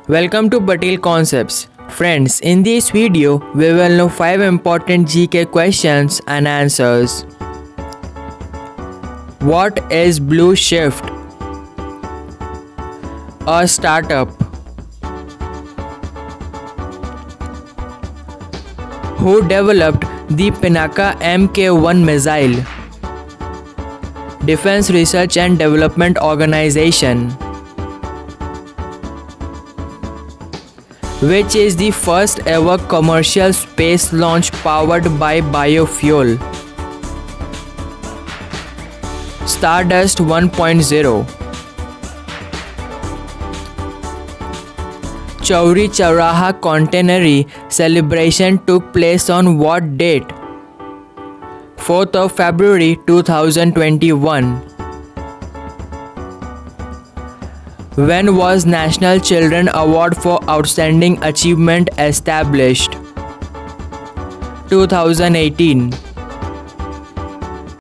Welcome to Patel Concepts. Friends, in this video, we will know 5 important GK questions and answers. What is Blue Shift? A startup. Who developed the Pinaka Mk1 missile? Defense Research and Development Organization. Which is the first ever commercial space launch powered by biofuel? Stardust 1.0. Chauri Chauraha Centenary celebration took place on what date? 4th of February 2021. When was National Children Award for Outstanding Achievement established? 2018.